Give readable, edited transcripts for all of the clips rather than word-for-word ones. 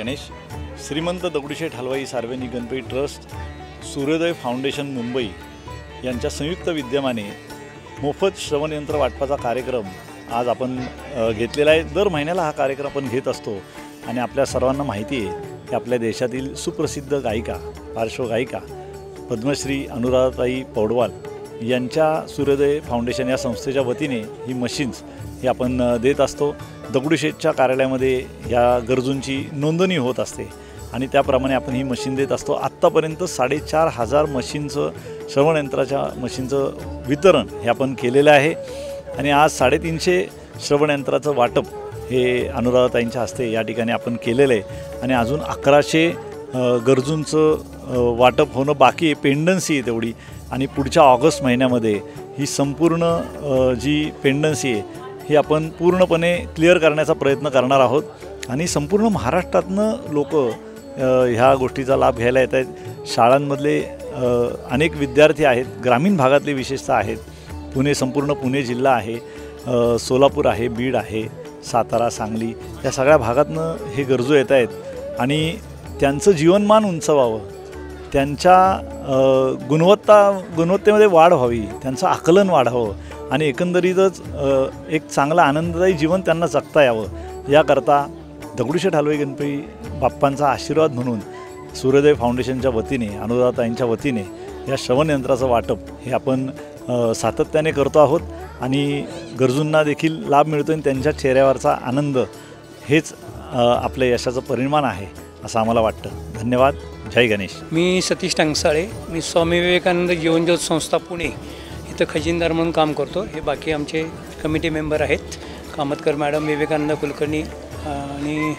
गणेश. श्रीमंत Dagdusheth Halwai Sarvajanik Ganpati trust, Suryoday foundation Mumbai यांच्या संयुक्त विद्यमाने मोफत श्रवणयंत्र वाटपाचा कार्यक्रम आज आपण घेतलेला आहे. दर महिन्याला हा कार्यक्रम आपण घेत असतो आणि आपल्या सर्वांना माहिती आहे की आपल्या देशातील सुप्रसिद्ध गायिका, पार्श्वगायिका पद्मश्री अनुराधाताई पौडवाल यांच्या सूर्योदय फाउंडेशन या संस्थेच्या वतीने ही मशीन्स हे आपण देत असतो. दगडूशेठच्या कार्यालयामध्ये या गरजूंची नोंदणी होत असते आणि त्याप्रमाणे आपण ही मशीन देत असतो. आत्तापर्यंत 4,500 मशीनचं श्रवणयंत्राच्या मशीनचं वितरण हे आपण केलेलं आहे आणि आज 350 श्रवणयंत्राचं वाटप हे अनुराधाताईंच्या हस्ते या ठिकाणी आपण केलेलं आहे आणि अजून 1100 गरजूंचं वाटप होणं बाकी आहे. पेंडन्सी आहे तेवढी आणि पुढच्या ऑगस्ट महिन्यामध्ये ही संपूर्ण जी पेंडन्सी आहे ही आपण पूर्णपणे क्लिअर करण्याचा प्रयत्न करणार आहोत आणि संपूर्ण महाराष्ट्रातनं लोक ह्या गोष्टीचा लाभ घ्यायला येत आहेत. शाळांमधले अनेक विद्यार्थी आहेत, ग्रामीण भागातले विशेषतः आहेत. संपूर्ण पुणे जिल्हा आहे, सोलापूर आहे, बीड आहे, सातारा, सांगली या सगळ्या भागातनं हे गरजू येत आहेत आणि त्यांचं जीवनमान उंचावावं, त्यांच्या गुणवत्तेमध्ये वाढ व्हावी, त्यांचं आकलन वाढावं आणि एकंदरीतच एक चांगलं आनंददायी जीवन त्यांना जगता यावं याकरता दगडूशेठ हलवाई गणपती बाप्पांचा आशीर्वाद म्हणून सूर्योदय फाउंडेशनच्या वतीने, अनुराधाताईंच्या वतीने या श्रवणयंत्राचं वाटप हे आपण सातत्याने करतो आहोत आणि गरजूंना देखील लाभ मिळतो आणि त्यांच्या चेहऱ्यावरचा आनंद हेच आपल्या यशाचं परिमाण आहे असं आम्हाला वाटतं. धन्यवाद. जय गणेश. मी सतीश टंगसाळे, मी स्वामी विवेकानंद जीवनज्योत संस्था पुणे इथं खजिनदार म्हणून काम करतो. हे बाकी आमचे कमिटी मेंबर आहेत, कामतकर मॅडम, विवेकानंद कुलकर्णी आणि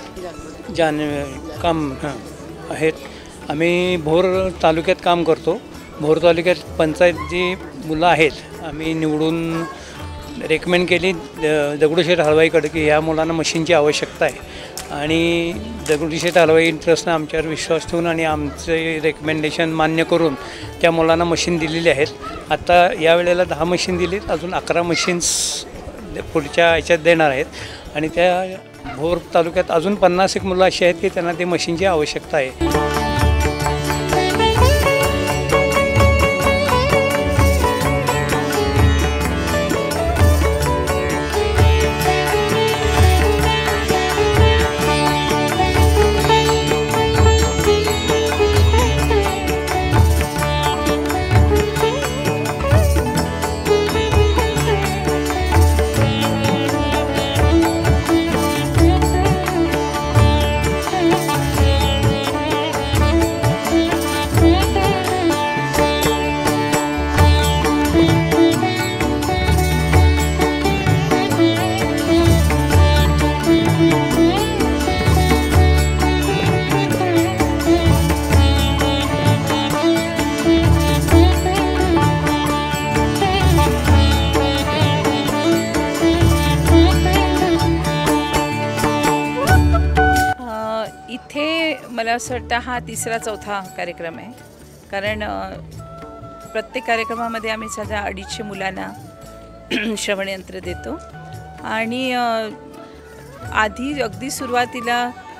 आहेत. आम्ही भोर तालुक्यात काम करतो. भोर तालुक्यात पंचायत जी मुलं आहेत आम्ही निवडून रेकमेंड केली दगडूशेठ हलवाईकडे की ह्या मुलांना मशीनची आवश्यकता आहे आणि दगडूशेठ हलवाई ट्रस्टनं आमच्यावर विश्वास ठेवून आणि आमचे रेकमेंडेशन मान्य करून त्या मुलांना मशीन दिलेली आहेत. आता यावेळेला 10 मशीन दिलीत, अजून 11 मशीन्स पुढच्या ह्याच्यात देणार आहेत आणि त्या भोर तालुक्यात अजून 50 मुलं अशी आहेत की त्यांना ते मशीनची आवश्यकता आहे. इथे मला असं वाटतं हा 3रा-4था कार्यक्रम आहे, कारण प्रत्येक कार्यक्रमामध्ये आम्ही साधा 250 मुलांना श्रवणयंत्र देतो आणि आधी अगदी सुरुवातीला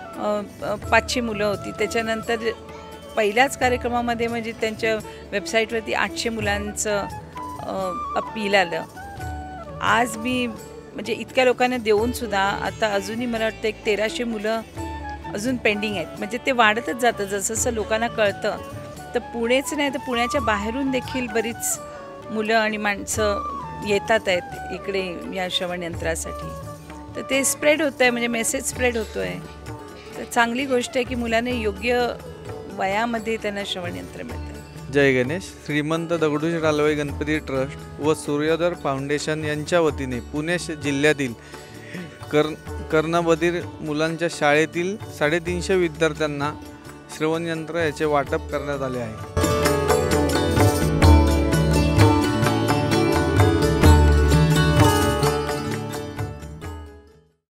500 मुलं होती. त्याच्यानंतर पहिल्याच कार्यक्रमामध्ये म्हणजे त्यांच्या वेबसाईटवरती 800 मुलांचं अपील आलं. आज मी म्हणजे इतक्या लोकांना देऊनसुद्धा आता अजूनही मला वाटतं एक 1300 मुलं अजून पेंडिंग आहेत. म्हणजे ते वाढतच जातं जसं जसं लोकांना कळतं. तर पुणेच नाही तर पुण्याच्या बाहेरून देखील बरीच मुलं आणि माणसं येतात आहेत इकडे या श्रवणयंत्रासाठी. तर ते स्प्रेड होतं आहे, म्हणजे मेसेज स्प्रेड होतो आहे. तर चांगली गोष्ट आहे की मुलांना योग्य वयामध्ये त्यांना श्रवणयंत्र मिळतं. जय गणेश. श्रीमंत दगडूशेठ हलवाई गणपती ट्रस्ट व सूर्योदय फाउंडेशन यांच्या वतीने पुणे जिल्ह्यातील कर्णबधीर मुलांच्या शाळेतील 350 विद्यार्थ्यांना श्रवणयंत्र याचे वाटप करण्यात आले आहे.